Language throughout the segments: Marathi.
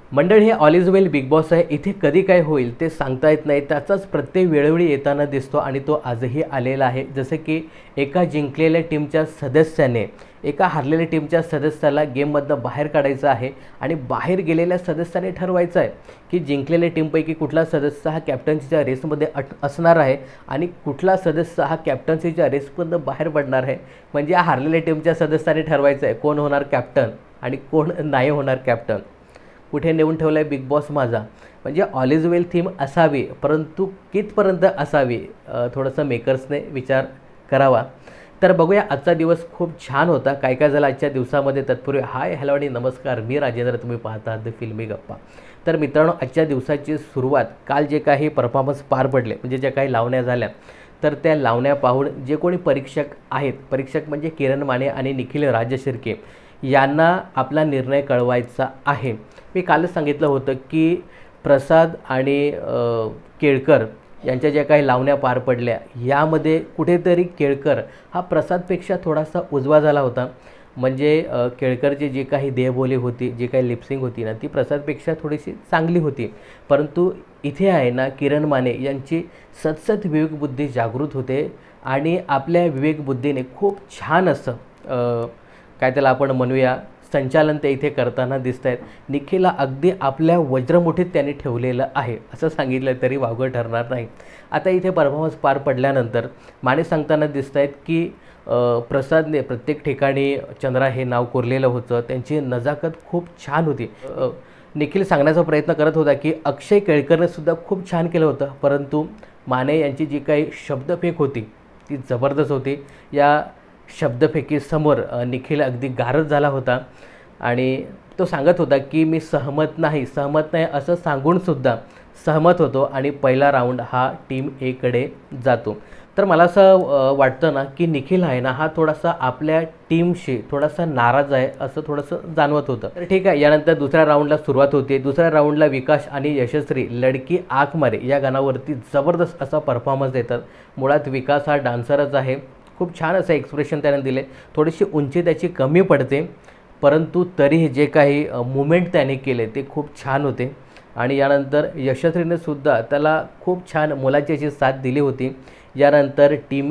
मंडळ हे all is well Bigg Boss आहे. इथे कधी काय होईल ते सांगता येत नाही. त्याचाच प्रत्यय वेळोवेळी येताना दिसतो आणि तो आजही आलेला आहे. जसं की एका जिंकलेल्या टीमच्या सदस्याने एका हारलेल्या टीमच्या सदस्याला गेममधनं बाहेर काढायचं आहे आणि बाहेर गेलेल्या सदस्याने ठरवायचं आहे की जिंकलेल्या टीमपैकी कुठला सदस्य हा कॅप्टन्सीच्या रेसमध्ये असणार आहे आणि कुठला सदस्य हा कॅप्टन्सीच्या रेसमधनं बाहेर पडणार आहे. म्हणजे हारलेल्या टीमच्या सदस्याने ठरवायचं आहे कोण होणार कॅप्टन आणि कोण नाही होणार कॅप्टन. कुठे नेऊन ठेवला आहे बिग बॉस माझा. म्हणजे ऑल इज वेल थीम असावी, परंतु कितपर्यंत असावी थोडंसं मेकर्सने विचार करावा. तर बघूया, आजचा दिवस खूप छान होता. काय काय झालं आजच्या दिवसामध्ये तत्पूर्वी हाय हॅलो आणि नमस्कार, मी राजेंद्र, तुम्ही पाहता द फिल्मी गप्पा. तर मित्रांनो, आजच्या दिवसाची सुरुवात काल जे काही परफॉर्मन्स पार पडले म्हणजे ज्या काही लावण्या झाल्या, तर त्या लावण्या पाहून जे कोणी परीक्षक आहेत, परीक्षक म्हणजे किरण माने आणि निखिल राजशिर्के यांना आपला निर्णय कळवायचा आहे. मी कालच सांगितलं होतं की प्रसाद आणि केळकर यांच्या ज्या काही लावण्या पार पडल्या यामध्ये कुठेतरी केळकर हा प्रसादपेक्षा थोडासा उजवा झाला होता. म्हणजे केळकरची जी काही देहबोली होती, जी काही लिपसिंग होती ना, ती प्रसादपेक्षा थोडीशी चांगली होती. परंतु इथे आहे ना, किरण माने यांची सतसत विवेकबुद्धी जागृत होते आणि आपल्या विवेकबुद्धीने खूप छान असं काय त्याला आपण म्हणूया संचालन ते इथे करताना दिसत आहेत. निखिलला अगदी आपल्या वज्रमुठीत त्यांनी ठेवलेलं आहे असं सांगितलं तरी वावगं ठरणार नाही. आता इथे परफॉर्मन्स पार पडल्यानंतर माने सांगताना दिसत आहेत की प्रसादने प्रत्येक ठिकाणी चंद्रा हे नाव कोरलेलं होतं, त्यांची नजाकत खूप छान होती. निखिल सांगण्याचा प्रयत्न करत होता की अक्षय केळकरने सुद्धा खूप छान केलं होतं, परंतु माने यांची जी काही शब्दफेक होती ती जबरदस्त होती. या शब्दफेकीसमोर निखिल अगदी गारच झाला होता आणि तो सांगत होता की मी सहमत नाही असं सांगूनसुद्धा सहमत होतो आणि पहिला राऊंड हा टीम एकडे जातो. तर मला असं वाटतं ना की निखिल आहे ना, हा थोडासा आपल्या टीमशी थोडासा नाराज आहे असं थोडंसं जाणवत होतं. तर ठीक आहे, यानंतर दुसऱ्या राऊंडला सुरुवात होते. दुसऱ्या राऊंडला विकास आणि यशस्वी लडकी आंख मारे या गाण्यावरती जबरदस्त असा परफॉर्मन्स देतात. मुळात विकास हा डान्सरच आहे, खूप छान असं एक्सप्रेशन त्याने दिले. थोडीशी उंची त्याची कमी पडते, परंतु तरीही जे काही मुवमेंट त्याने केले ते खूप छान होते. आणि यानंतर यशस्वीने सुद्धा त्याला खूप छान मुलाची अशी साथ दिली होती. यानंतर टीम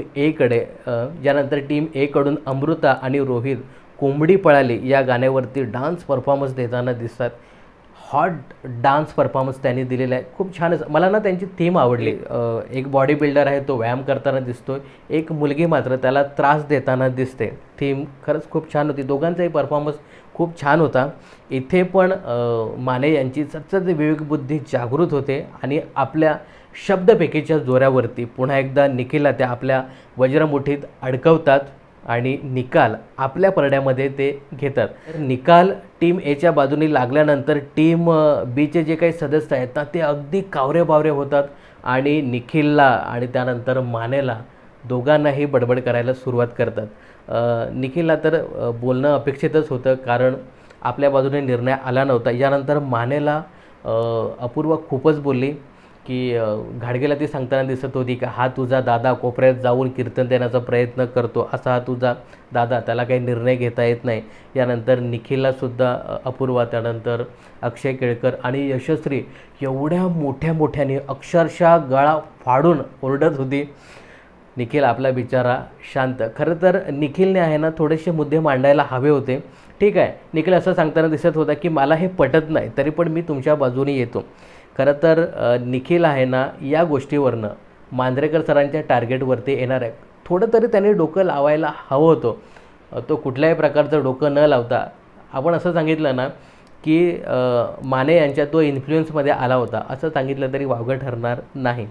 एकडून अमृता आणि रोहित कोंबडी पळाली या गाण्यावरती डान्स परफॉर्मन्स देताना दिसतात. हॉट डान्स परफॉर्मन्स त्यांनी दिलेला आहे, खूप छान. मला ना त्यांची थीम आवडली. एक बॉडी बिल्डर आहे, तो व्यायाम करताना दिसतोय, एक मुलगी मात्र त्याला त्रास देताना दिसते. थीम खरंच खूप छान होती. दोघांचाही परफॉर्मन्स खूप छान होता. इथे पण माने यांची सतत विवेकबुद्धी जागृत होते आणि आपल्या शब्दपेकीच्या जोऱ्यावरती पुन्हा एकदा निखिलला त्या आपल्या वज्रमुठीत अडकवतात आणि निकाल आपल्या परड्यामध्ये ते घेतात. निकाल टीम एच्या बाजूने लागल्यानंतर टीम बीचे जे काही सदस्य आहेत ना, ते अगदी कावरे बावरे होतात आणि निखिलला आणि त्यानंतर मानेला दोघांनाही बडबड करायला सुरुवात करतात. निखिलला तर बोलणं अपेक्षितच होतं, कारण आपल्या बाजूने निर्णय आला नव्हता. यानंतर मानेला अपूर्वा खूपच बोलली की घाडगेला ती सांगताना दिसत होती की हा तुझा दादा कोपऱ्यात जाऊन कीर्तन देण्याचा प्रयत्न करतो, असा हा तुझा दादा, त्याला काही निर्णय घेता येत नाही. यानंतर निखिललासुद्धा अपूर्वा, त्यानंतर अक्षय केळकर आणि यशस्वी एवढ्या मोठ्याने अक्षरशः गळा फाडून ओरडत होती. निखिल आपला बिचारा शांत. खरं तर निखिलने आहे ना थोडेसे मुद्दे मांडायला हवे होते. ठीक आहे, निखिल असं सांगताना दिसत होता की मला हे पटत नाही, तरी पण मी तुमच्या बाजूने येतो. खरं तर निखिल आहे ना या गोष्टीवरनं मांजरेकर सरांच्या टार्गेटवरती येणार आहे. थोडं तरी त्याने डोकं लावायला हवं होतं. तो कुठल्याही प्रकारचं डोकं न लावता आपण असं सांगितलं ना की माने यांच्या तो इन्फ्लुएन्समध्ये आला होता असं सांगितलं तरी वावगं ठरणार नाही.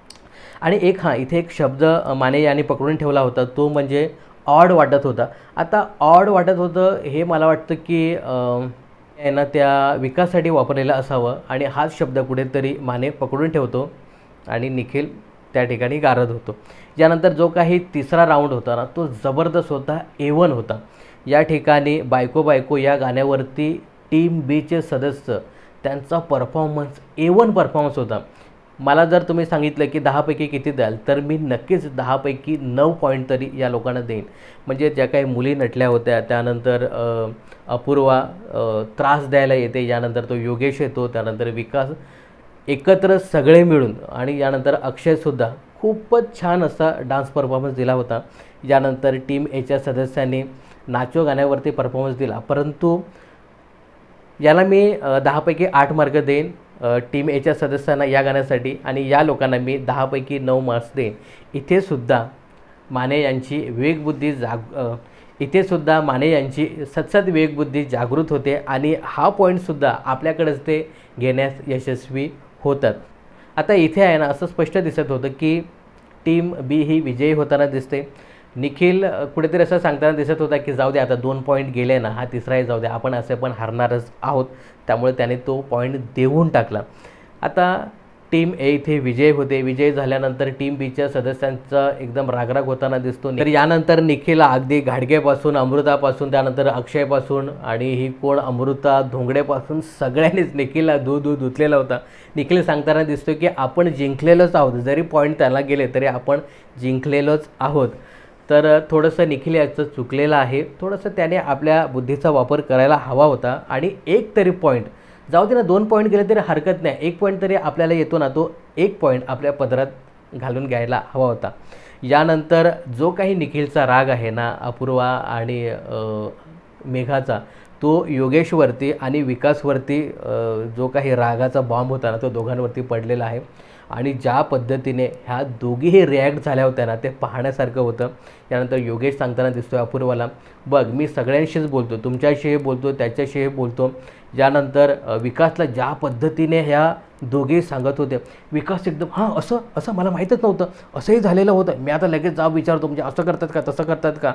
आणि इथे एक शब्द माने यांनी पकडून ठेवला होता, तो म्हणजे ऑड वाटत होता. आता ऑड वाटत होतं हे मला वाटतं की यांना त्या विकासासाठी वापरलेला असावं आणि हाच शब्द कुठेतरी माने पकडून ठेवतो आणि निखिल त्या ठिकाणी गारद होतो. यानंतर जो काही तिसरा राऊंड होता ना, तो जबरदस्त होता, A1 होता. या ठिकाणी बायको या गाण्यावरती टीम बीचे सदस्य त्यांचा परफॉर्मन्स A1 परफॉर्मन्स होता. मला जर तुम्ही सांगितलं की 10पैकी किती द्याल, तर मी नक्कीच 10पैकी 9 पॉईंट तरी या लोकांना देईन. म्हणजे ज्या काही मुली नटल्या होत्या, त्यानंतर अपूर्वा त्रास द्यायला येते, यानंतर तो योगेश येतो, त्यानंतर विकास, एकत्र सगळे मिळून, आणि यानंतर अक्षयसुद्धा खूपच छान असा डान्स परफॉर्मन्स दिला होता. यानंतर टीम एच्या सदस्यांनी नाचो गाण्यावरती परफॉर्मन्स दिला, परंतु याला मी 10पैकी 8 मार्क देईन टीम एच्या सदस्यांना या गाण्यासाठी, आणि या लोकांना मी 10पैकी 9 मार्क्स देईन. इथेसुद्धा माने यांची विवेकबुद्धी इथेसुद्धा माने यांची सतत विवेकबुद्धी जागृत होते, आणि हा पॉईंटसुद्धा आपल्याकडेच ते घेण्यास यशस्वी होतात. आता इथे आहे ना, असं स्पष्ट दिसत होतं की टीम बी ही विजयी होताना दिसते. निखिल कुठेतरी असं सांगताना दिसत होता की जाऊ दे, आता 2 पॉईंट गेले ना, हा तिसराही जाऊ दे, आपण असे पण हारणारच आहोत. त्यामुळे त्याने तो पॉईंट देऊन टाकला. आता टीम ए इथे विजय होते. विजय झाल्यानंतर टीम बीच्या सदस्यांचा एकदम रागराग होताना दिसतो. तर यानंतर निखिल अगदी घाडगेपासून, अमृतापासून, त्यानंतर अक्षयपासून, आणि ही कोण अमृता धोंगडेपासून सगळ्यांनीच निखिलला धुतलेला होता. निखिल सांगताना दिसतो की आपण जिंकलेलोच आहोत, जरी पॉईंट त्याला गेले तरी आपण जिंकलेलोच आहोत. तर थोडंसं निखिल याचं चुकलेलं आहे. थोडंसं त्याने आपल्या बुद्धीचा वापर करायला हवा होता, आणि एक तरी पॉईंट जाऊ दे ना, 2 पॉईंट गेले तरी हरकत नाही, 1 पॉईंट तरी आपल्याला येतो ना, तो 1 पॉईंट आपल्या पदरात घालून घ्यायला हवा होता. यानंतर जो काही निखिलचा राग आहे ना, अपूर्वा आणि मेघाचा, तो योगेशवरती आणि विकासवरती जो काही रागाचा बॉम्ब होता ना, तो दोघांवरती पडलेला आहे. आणि ज्या पद्धतीने ह्या दोघीही रिॲक्ट झाल्या होत्या ना, ते पाहण्यासारखं होतं. यानंतर योगेश सांगताना दिसतोय अपूर्वाला, बघ मी सगळ्यांशीच बोलतो, तुमच्याशीही बोलतो, त्याच्याशीही बोलतो. यानंतर विकासला ज्या पद्धतीने ह्या दोघे सांगत होते, विकास एकदम हां असं असं मला माहीतच नव्हतं, असंही झालेलं होतं, मी आता लगेच जाब विचारतो, म्हणजे असं करतात का, तसं करतात का.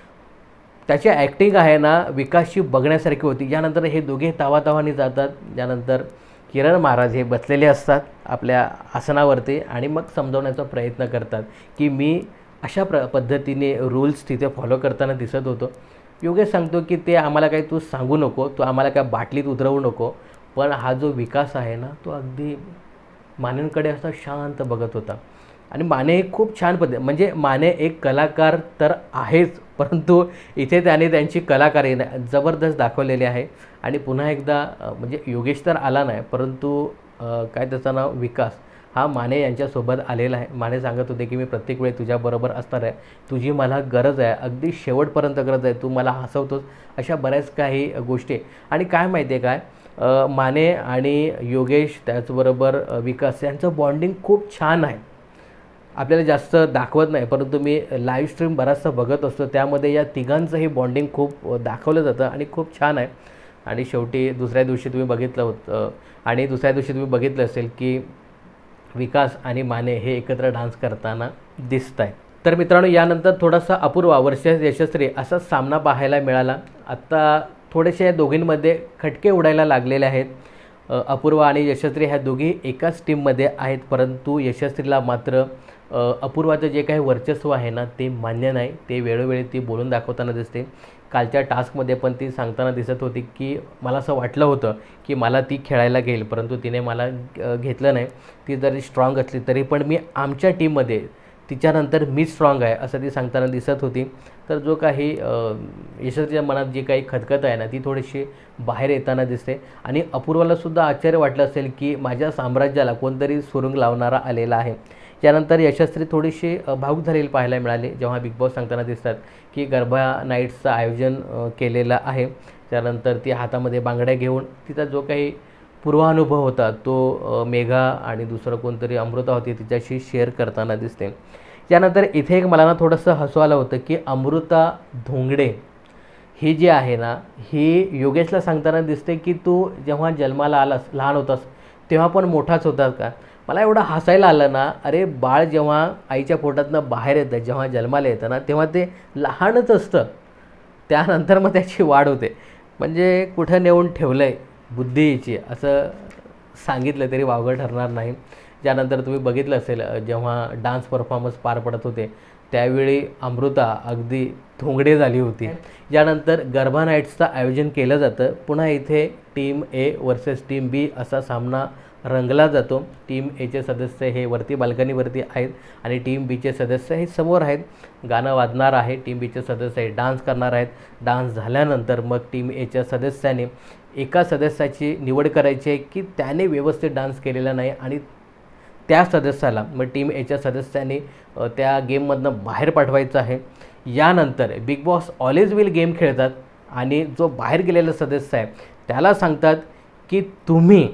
त्याची ॲक्टिंग आहे ना विकासची बघण्यासारखी होती. यानंतर हे दोघे तावातावानी जातात. यानंतर किरण महाराज हे बसलेले असतात आपल्या आसनावरती, आणि मग समजवण्याचा प्रयत्न करतात की मी अशा पद्धतीने रूल्स तिथे फॉलो करताना दिसत होतो. योगेश सांगतो की ते आम्हाला काही तू सांगू नको, तू आम्हाला काय बाटलीत उतरवू नको. पण हा जो विकास आहे ना, तो अगदी मानेंकडे असा शांत बघत होता. आणि माने खूप छान म्हणजे माने एक कलाकार तर आहेच, परंतु इथे त्याने त्यांची कलाकारी जबरदस्त दाखवलेली आहे. आणि पुन्हा एकदा म्हणजे योगेश तर आला नाही, परंतु काय त्याचं नाव विकास हा माने यांच्यासोबत आलेला आहे. माने सांगत होते की मी प्रत्येक वेळी तुझ्याबरोबर असणार आहे, तुझी मला गरज आहे, अगदी शेवटपर्यंत गरज आहे, तू मला हसवतोस, अशा बऱ्याच काही गोष्टी. आणि काय माहिती आहे काय, माने आणि योगेश त्याचबरोबर विकास यांचं बॉन्डिंग खूप छान आहे. आपल्याला जास्त दाखवत नाही, परंतु मी लाईव्ह स्ट्रीम बराचसा बघत असतो, त्यामध्ये या तिघांचंही बॉन्डिंग खूप दाखवलं जातं आणि खूप छान आहे. आणि शेवटी दुसऱ्या दिवशी तुम्ही बघितलं असेल की विकास आणि माने हे एकत्र डान्स करताना दिसत आहे. तर मित्रांनो, यानंतर थोडासा अपूर्वा वर्सेस यशस्वी असा सामना पाहायला मिळाला. आत्ता थोडेसे या दोघींमध्ये खटके उडायला लागलेले आहेत. अपूर्वा आणि यशस्वी ह्या दोघी एकाच टीममध्ये आहेत, परंतु यशस्वीला मात्र अपूर्वाचं जे काही वर्चस्व आहे ना ते मान्य नाही. ते वेळोवेळी ती बोलून दाखवताना दिसते. कालच्या टास्कमध्ये पण ती सांगताना दिसत होती की मला असं वाटलं होतं की मला ती खेळायला घेईल, परंतु तिने मला घेतलं नाही. ती जरी स्ट्रॉंग असली तरी पण मी आमच्या टीममध्ये तिच्यानंतर मी स्ट्रॉंग आहे असं ती सांगताना दिसत होती. तर जो काही यशस्वीच्या मनात जी काही खतखत आहे ना ती थोडीशी बाहेर येताना दिसते. आणि अपूर्वालासुद्धा आश्चर्य वाटलं असेल की माझ्या साम्राज्याला कोणतरी सुरुंग लावणारा आलेला आहे. यानंतर यशस्वी थोडीशी भावूक झालेली पाहायला मिळाली जेव्हा बिग बॉस सांगताना दिसतात की गरबा नाईट्सचं आयोजन केलेलं आहे. त्यानंतर ती हातामध्ये बांगड्या घेऊन तिचा जो काही पूर्वानुभव होता तो मेघा आणि दुसरं कोणतरी अमृता होती तिच्याशी शेअर करताना दिसते. यानंतर इथे एक मला ना थोडंसं हसू आलं होतं की अमृता धोंगडे ही जी आहे ना ही योगेशला सांगताना दिसते की तू जेव्हा जन्माला आलास लहान होतास तेव्हा पण मोठाच होतास का. मला एवढं हसायला आलं ना. अरे बाळ जेव्हा आईच्या पोटातनं बाहेर येतं, जेव्हा जन्माला येतं ना तेव्हा ते लहानच असतं, त्यानंतर मग त्याची वाढ होते. म्हणजे कुठं नेऊन ठेवलं आहे बुद्धीची असं सांगितलं तरी वावगं ठरणार नाही. त्यानंतर तुम्ही बघितलं असेल जेव्हा डान्स परफॉर्मन्स पार पडत होते त्यावेळी अमृता अगदी धोंगडे झाली होती. यानंतर गरबा नाईट्सचं आयोजन केलं जातं. पुन्हा इथे team A versus team B असा सामना रंगला जातो. टीम एचे सदस्य हे वरती बाल्कनीवरती आहेत आणि टीम बीचे सदस्य हे समोर आहेत. गाणं वाजणार आहे, टीम बीचे सदस्य हे डान्स करणार आहेत. डान्स झाल्यानंतर मग टीम एच्या सदस्याने एका सदस्याची निवड करायची आहे की त्याने व्यवस्थित डान्स केलेला नाही आणि त्या सदस्याला मग टीम एच्या सदस्याने त्या गेममधनं बाहेर पाठवायचं आहे. यानंतर Bigg Boss always will game खेळतात आणि जो बाहेर गेलेला सदस्य आहे त्याला सांगतात की तुम्ही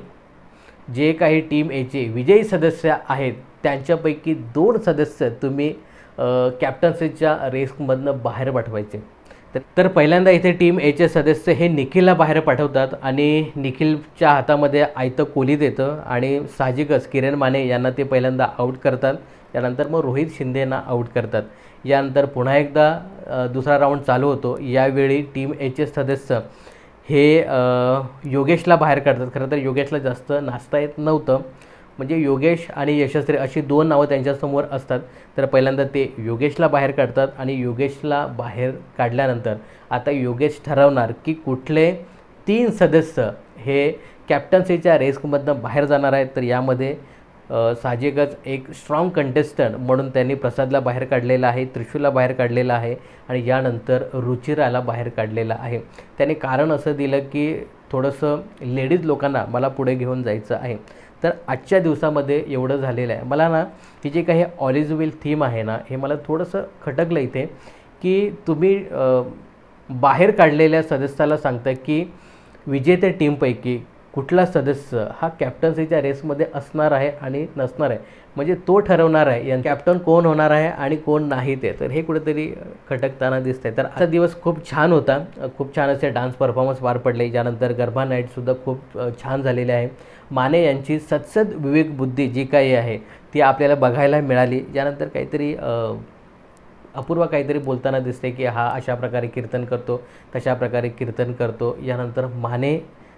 जे काही टीम एचे विजयी सदस्य आहेत त्यांच्यापैकी 2 सदस्य तुम्ही कॅप्टन्सीच्या रेसमधनं बाहेर पाठवायचे. तर पहिल्यांदा इथे टीम एचे सदस्य हे निखिलला बाहेर पाठवतात आणि निखिलच्या हातामध्ये आयतं कोलीत येतं आणि साहजिकच किरण माने यांना ते पहिल्यांदा आऊट करतात. त्यानंतर मग रोहित शिंदेना आऊट करतात. यानंतर पुन्हा एकदा दुसरा राऊंड चालू होतो. यावेळी टीम एचे सदस्य हे योगेशला बाहेर काढतात. खरं तर योगेशला जास्त नाचता येत नव्हतं, म्हणजे योगेश आणि यशस्वी अशी 2 नावं त्यांच्यासमोर असतात. तर पहिल्यांदा ते योगेशला बाहेर काढतात आणि योगेशला बाहेर काढल्यानंतर आता योगेश ठरवणार की कुठले 3 सदस्य हे कॅप्टन्सीच्या रेसमधनं बाहेर जाणार आहेत. तर यामध्ये साहजिकच एक स्ट्रॉंग कंटेस्टंट म्हणून त्यांनी प्रसादला बाहेर काढलेला आहे, त्रिशूला बाहेर काढलेला आहे आणि यानंतर रुचिराला बाहेर काढलेला आहे. त्याने कारण असं दिलं की थोडंसं लेडीज लोकांना मला पुढे घेऊन जायचं आहे. तर आजच्या दिवसामध्ये एवढं झालेलं आहे. मला ना ही जी काही ऑलवेज विल थीम आहे ना, हे मला थोडंसं खटकलं इथे की तुम्ही बाहेर काढलेल्या सदस्याला सांगता की विजेत्या टीमपैकी कुठला सदस्य हा कॅप्टन्सीच्या रेसमध्ये असणार आहे आणि नसणार आहे, म्हणजे तो ठरवणार आहे या कॅप्टन कोण होणार आहे आणि कोण नाही ते. तर हे कुठेतरी खटकताना दिसतंय. तर आजचा दिवस खूप छान होता. खूप छान असे डान्स परफॉर्मन्स पार पडले. यानंतर गरबा नाईटसुद्धा खूप छान झालेले आहे. माने यांची सदसद विवेक बुद्धी जी काही आहे ती आपल्याला बघायला मिळाली. यानंतर काहीतरी अपूर्व काहीतरी बोलताना दिसते की हा अशा प्रकारे कीर्तन करतो, तशा प्रकारे कीर्तन करतो. यानंतर माने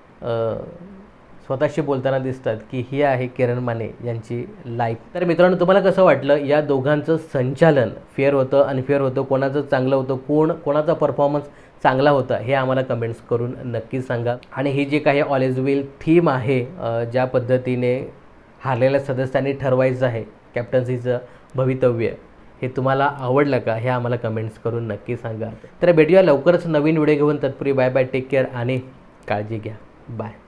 स्वतःशी बोलताना दिसतात की ही आहे किरण माने यांची लाईफ. तर मित्रांनो, तुम्हाला कसं वाटलं या दोघांचं संचालन? फेअर होतं, अनफेअर होतं, कोणाचं चांगलं होतं, कोणाचा परफॉर्मन्स चांगला होता हे आम्हाला कमेंट्स करून नक्कीच सांगा. आणि ही जी काही ऑलवेज विल थीम आहे, ज्या पद्धतीने हारलेल्या सदस्यांनी ठरवायचं आहे कॅप्टन्सीचं भवितव्य, हे तुम्हाला आवडलं का हे आम्हाला कमेंट्स करून नक्की सांगा. तर भेटूया लवकरच नवीन व्हिडिओ घेऊन. तत्पूर्वी बाय बाय, टेक केअर आणि काळजी घ्या. बाय.